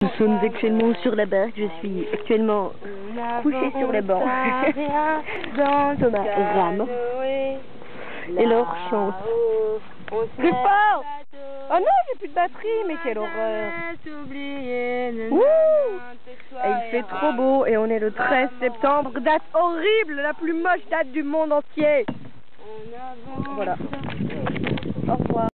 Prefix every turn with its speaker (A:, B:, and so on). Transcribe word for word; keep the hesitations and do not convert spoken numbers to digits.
A: Nous sommes actuellement sur la barque, je suis actuellement couché sur le banc. Thomas rame. Et Laure chante. Plus fort! Oh non, j'ai plus de batterie, mais quelle horreur! Ouh! Et il fait trop beau et on est le treize septembre, date horrible, la plus moche date du monde entier! Voilà. Au revoir.